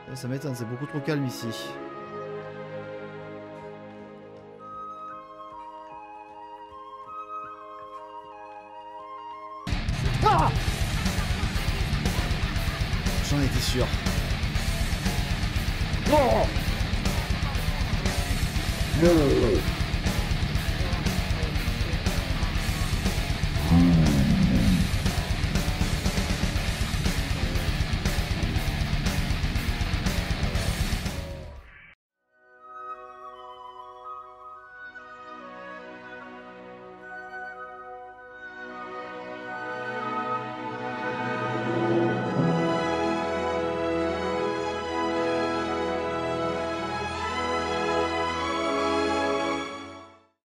Ça m'étonne, c'est beaucoup trop calme ici. Ah! J'en étais sûr. Oh!